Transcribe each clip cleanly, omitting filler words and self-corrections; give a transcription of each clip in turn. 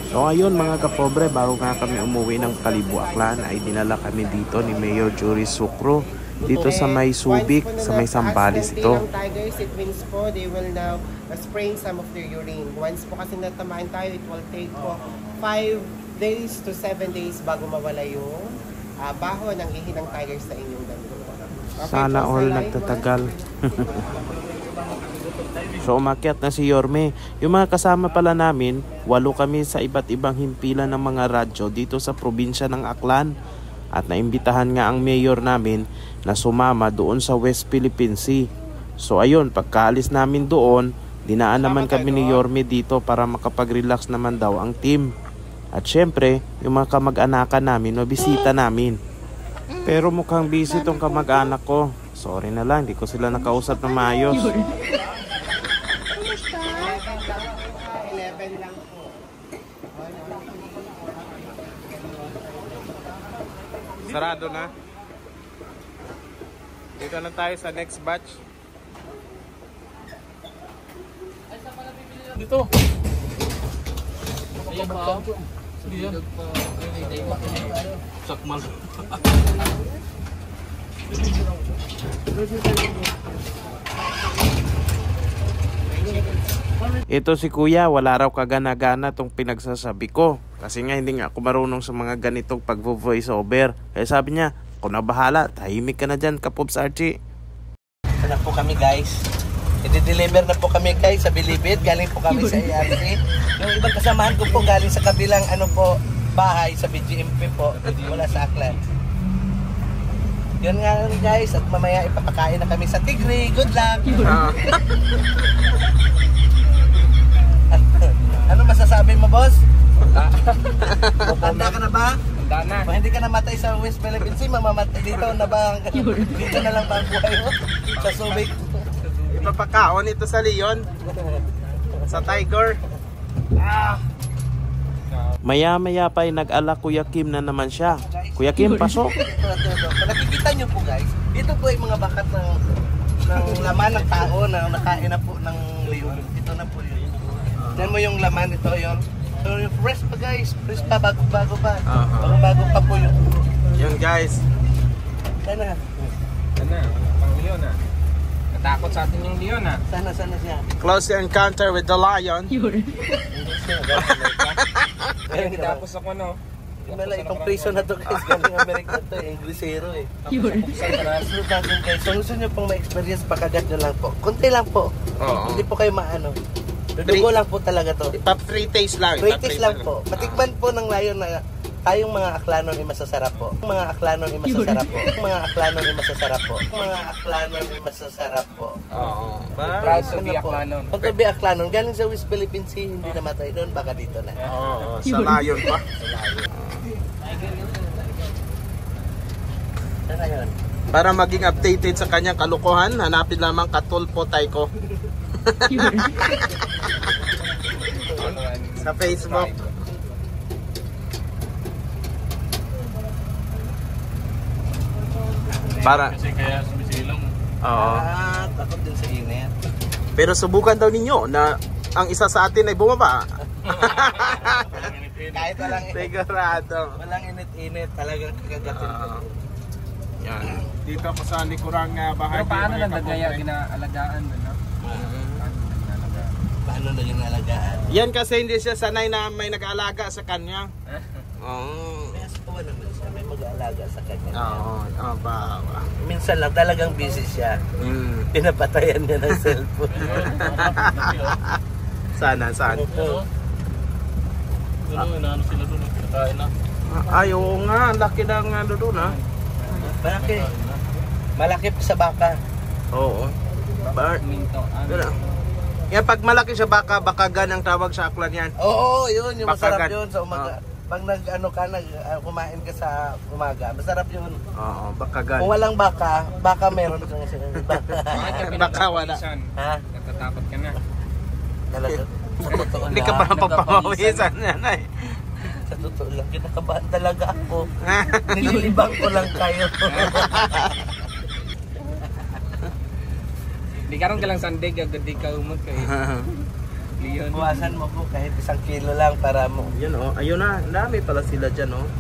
So ayun mga kapobre, bago nga kami umuwi ng Kalibo Aklan ay dinala kami dito ni Mayor Jury Sucro dito sa may Subic, sa may Sambales ito. Tigers, it means po they will now spraying some of their urine. Once po kasi natamaan tayo, it will take po 5 days to 7 days bago mawala yung baho ng ihi ng tigers sa inyong dalawa. Okay, sana all nagtatagal. So umakyat na si Yorme. Yung mga kasama pala namin, 8 kami sa iba't ibang himpilan ng mga radyo dito sa probinsya ng Aklan. At naimbitahan nga ang mayor namin na sumama doon sa West Philippine Sea. So ayun, pagkaalis namin doon, dinaan naman kami ni Yorme dito para makapag-relax naman daw ang team. At syempre, yung mga kamag-anakan namin, mabisita namin. Pero mukhang busy tong kamag-anak ko. Sorry na lang, hindi ko sila nakausap na maayos. Sarado na. Dito na tayo sa next batch. Dito. Ayan pa. Sige. Sakmal. Ito si kuya, wala raw kagana-gana tong pinagsasabi ko. Kasi nga hindi nga ako marunong sa mga ganitong pag-voice over. Kaya sabi niya, ako na bahala, tahimik ka na dyan, Kapops Archie. Na po kami guys. I-deliver na po kami guys sa Bilibid. Galing po kami sa ARC. Yung ibang kasamahan ko po galing sa kabilang bahay sa BGMP po. Wala sa Aklan. Yun nga guys, at mamaya ipapakain na kami sa Tigre. Good luck! Ano masasabi mo, boss? Handa ka na ba? Handa na. Kung hindi ka namatay sa West Philippine Sea, mamamatay dito na ba? Dito na lang ba ang buhay mo? Sa Subic. Ipapakaon ito sa Leon. Sa Tiger. Maya-maya pa ay nag-ala Kuya Kim na naman siya. Kuya Kim, pasok. Nakikita nyo po guys, ito po ay mga bakat ng laman ng tao na nakain na po ng leon. Ito na po yun. Yan mo yung laman, ito yun. So yung fresh pa guys, fresh pa, bago-bago pa. Bago-bago pa po yun. Yan guys. Sana. Sana, pang leon ah. Natakot sa atin yung leon ah. Sana siya. Close encounter with the lion. Tapos ako no. Wala, itong prison na to guys, galing Amerika to eh, Inglesero eh. So guys, so gusto nyo pong ma-experience, pakagat nyo lang po. Kunti lang po. Hindi po kayo maano. Dudugo lang po talaga to. Top 3 taste lang. 3 taste lang po. Matikman po ng layon na tayong mga Aklanon ay masasarap po. Mga Aklanon ay masasarap po. Mga Aklanon ay masasarap po. Mga Aklanon ay masasarap po. Oo. Proud to be Aklanon. Proud to be Aklanon. Galing sa West Philippine Sea, hindi namatay doon, baka dito na. Oo, sa layon pa. Sana yun. Para maging updated sa kanyang kalukuhan, hanapin lamang Katulpo Taiko. Sa Facebook. Para Kasi kaya sumisilong. Oo. Takot din sa init. Pero subukan daw ninyo na ang isa sa atin ay bumaba. Kahit walang Sigurado. walang init-init, talagang kagagatin ko. Yan. Dito ako sa likurang bahay. Pero paano lang nagaya ginaalagaan mo no? Paano na ginalagaan? Yan kasi hindi siya sanay na may nag-aalaga sa kanya. Oo. Kaya sa kawan naman siya, may mag-aalaga sa kanya. Oo. Ba. Minsan lang talagang busy siya. Pinapatayan niya ng cellphone. Sana. Ano sila doon? Kinakain na. Ay, oo nga. Laki ng ano doon ha. Malaki. Malaki pa sa baka. Oo. Minto. Yan, pag malaki siya baka ganang tawag sa Aklan yan. Oo, yun. Yung masarap Bakagan. yun sa umaga. Pag kumain ka sa umaga, masarap yun. Oo, bakagan. Kung walang baka meron kang Baka wala. Ha? Natatakot ka na. Talaga. Sa totoo Hindi ka lang. pa pagpapawisan yan ay. Sa totoo lang, kinakabahan talaga ako. Nililibang ko lang kayo. Di karon ka lang sandig agad di ka umot kay. Leon. Buwasan mo po kahit 1 kilo lang para mo. Yun oh, ayun na, ang dami pala sila dyan oh.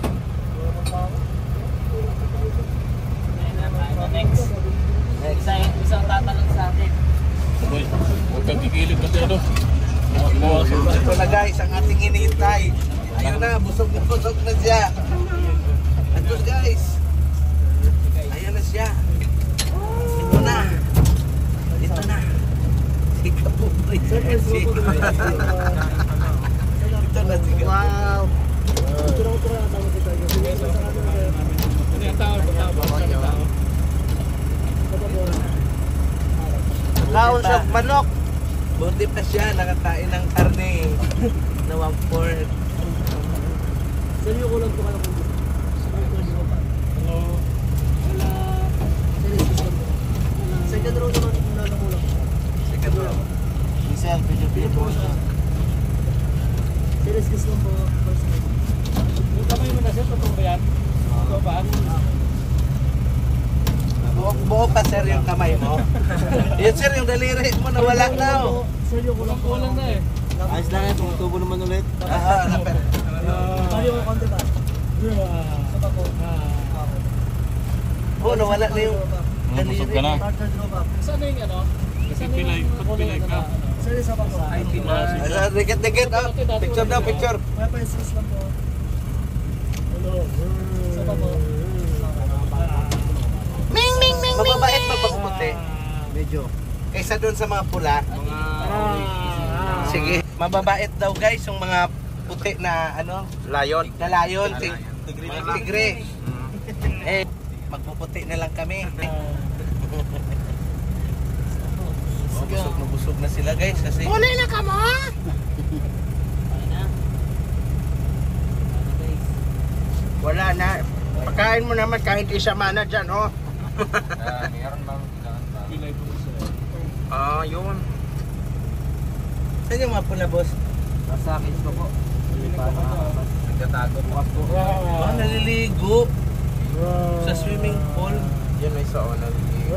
Next. Isang tatanong sa atin. Huwag kang gigilid kasi ano. Ito na guys, ang ating hinihintay. Ayun na, busog na siya. Ito guys. Ayan na siya. Ito na. Ito na. Sika po. Ito na siya. Wow. Kaon sa manok. Buti pa siya, nakakain ng karne na 1/4. Sa'yo ko lang po kayo kung gusto. Hello. Wala. Second row naman kung lalamulang. Second row. Giselle, video po siya. Series kiss lang po. First row. Yung kamay mo na sir, totoo ba yan? Totoo ba? Buo pa sir yung kamay mo. Yun sir, yung daliri mo nawala na oh. Sir, yung kulang na eh. Ayos lang yan, tumutubo naman ulit. Napper. Mario ko konti ba? Saba po. Oo, nawala na yung Busog ka na. Saan na yung ano? Pilay ka. Sir, isa pa po. Dikit-dikit oh. Picture daw, picture. May pa-stress lang po. Hello. Saba po. Mababait pa pag puti. Medyo. Kaysa doon sa mga pula. Sige, mababait daw guys yung mga puti na ano, Lion. na layon, tigre. Eh, magpuputi na lang kami. Busog na sila guys kasi Kulay na ka mo! Wala na. Pagkain mo naman kahit isa mana dyan, oh. Meron bang pilay po siya? Ah, yun. saan yung mga pula boss? Sa akin pa po. Nagtatago po. Oh, naliligo sa swimming pool. Yan may sa honor.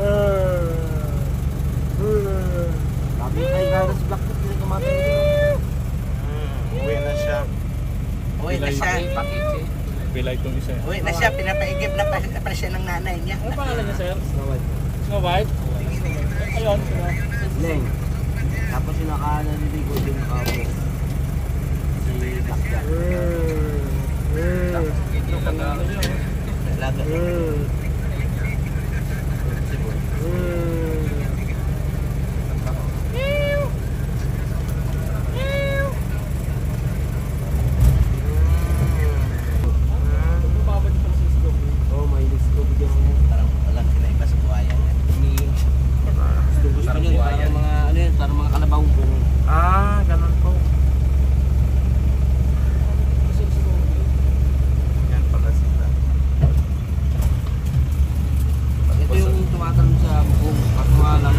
Sabi kay Gareth Blackfoot, hindi kumatay. Uwi na siya. Uwi na siya. Pilay itong isa. Uwi na siya, pinapaigib na pa siya ng nanay niya. Ano pangalan niya, sir? Snow White. Snow White? Ayun, sino? Leng. Tapos yung naka-naliligo din ako. Si Blackjack. Laga. Oh, may disco bigyan mo yan. Parang walang kinaiba sa buhayan. Parang buhayan. Mga ano yan, parang mga kalabaw. Ah, ganun po. Yan pala sila. Ito yung tumatalon sa bubong. Patuwalang.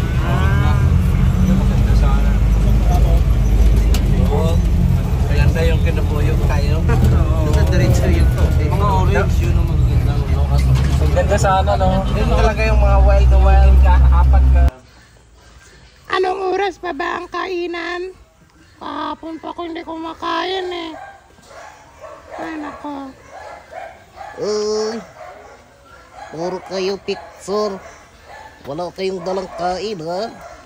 Oo. Maganda yung kinabuyog tayo. Sa diretso yun. Mga orange yun ang magagandang lokas. Ang ganda sana, no? Yun talaga yung mga wild na wild ka. Apat ka. Anong oras pa ba ang kainan? Kahapon pa ko hindi kumakain eh. Ay nako. Uy, puro kayo picture. Wala kayong dalang kain, ha?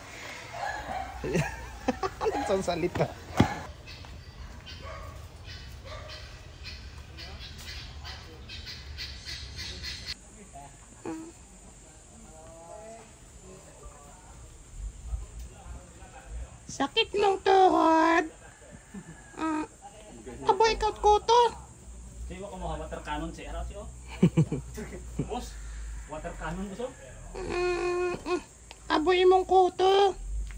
Anong salita? Sakit ng tuhod. Abo ikaw kuto. Siwa ko mga water cannon si Araw siyo. Boss, water cannon gusto? Abo imong kuto.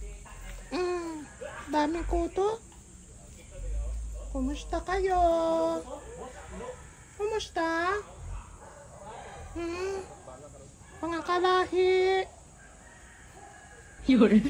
Daming kuto. Kumusta kayo? Kumusta? Mga kalahi. Yun.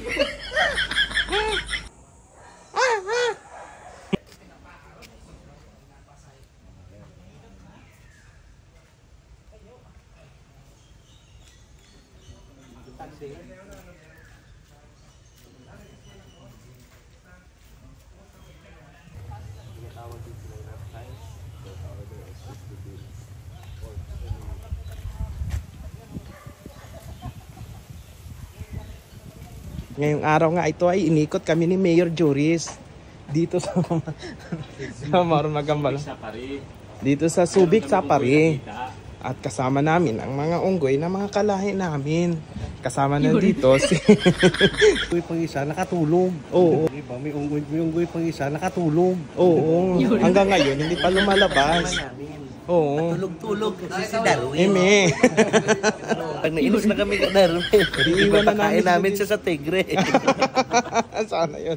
Ngayong araw nga ito ay inikot kami ni Mayor Juris dito sa Marumagambala. Dito sa Subic Sapari. At kasama namin ang mga unggoy na mga kalahi namin. Kasama na dito si Unggoy pang isa nakatulog. Oo. Diba? May unggoy pang isa nakatulog. Oo. Hanggang ngayon hindi pa lumalabas. Oo. Tulog-tulog kasi si Darwin. Eme. Pag nainis na kami kay Darwin, Iiwan na namin ipapakain namin siya sa tigre. Sana yun.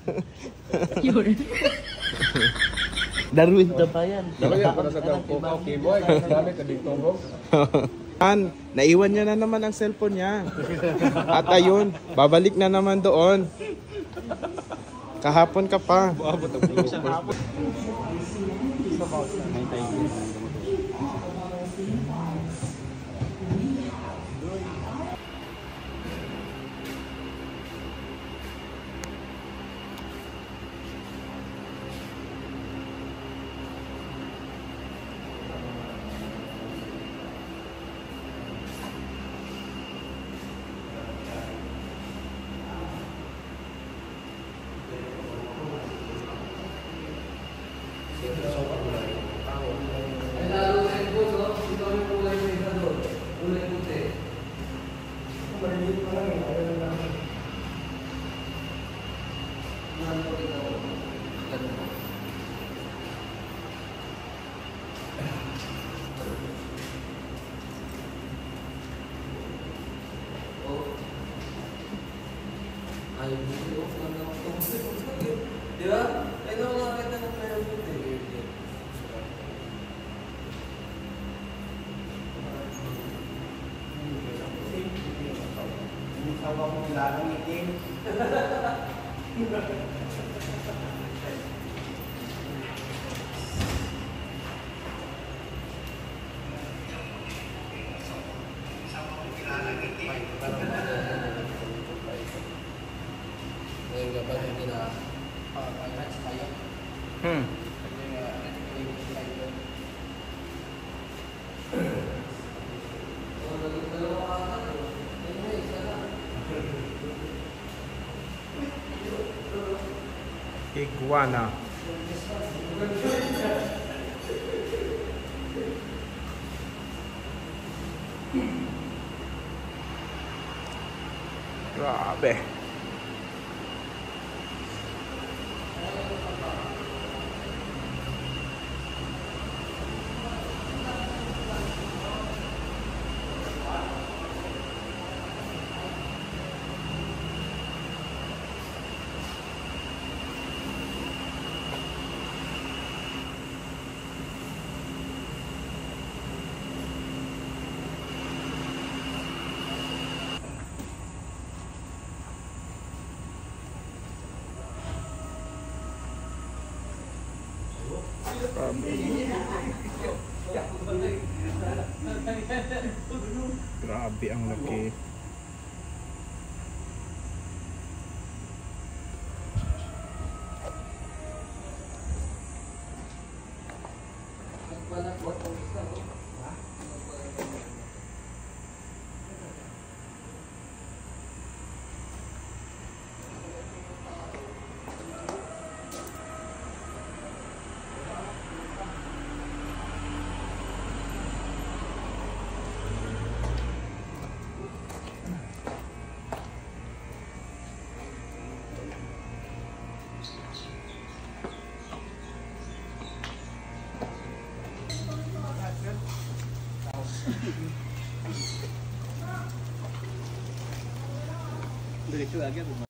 Darwin na ba yan? Okay boy, dami tabing tumbok. Naiwan niya na naman ang cellphone niya. At ayun, babalik na naman doon. Kahapon ka pa. Iguana. Grabe. Grabe ang laki. Diretso agad.